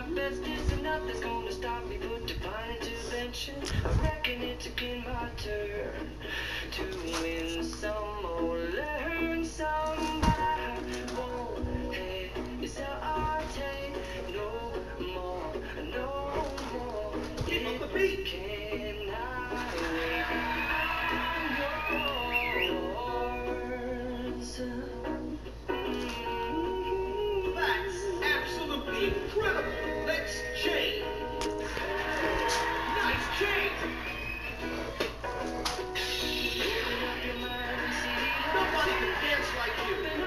best is enough that's gonna stop me, put divine intervention. I reckon it's again my turn to win some or learn some, but I won't hesitate no more, no more. Keep up the beat. Can I wait? I'm yours. That's absolutely incredible. Let's change. Nice change. Nobody can dance like you.